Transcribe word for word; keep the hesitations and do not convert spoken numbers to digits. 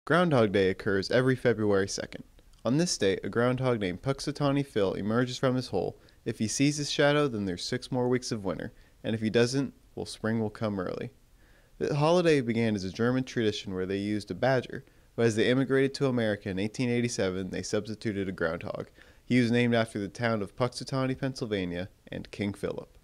Groundhog Day occurs every February second. On this day, a groundhog named Puxatawny Phil emerges from his hole. If he sees his shadow, then there's six more weeks of winter, and if he doesn't, well, spring will come early. The holiday began as a German tradition where they used a badger, but as they immigrated to America in eighteen eighty-seven, they substituted a groundhog. He was named after the town of Puxatawny, Pennsylvania, and King Philip.